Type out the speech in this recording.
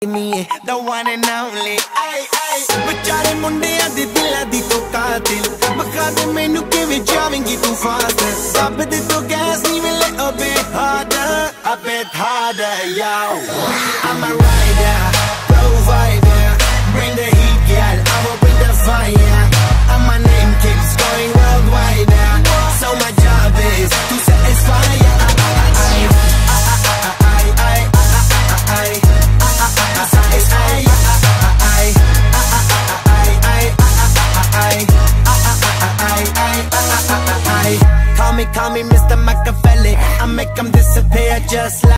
me, the one and only. Ay, ay. Bechare mundiyan di dila di to katil. Bakha de menu kive jawengi tu faster. Dab de to gas need a little bit harder, yo. I'm a rider, provider. Bring the heat, girl. I will bring the fire. And my name keeps going worldwide. So my job is to satisfy ya. Call me Mr. Machiavelli. I make them disappear just like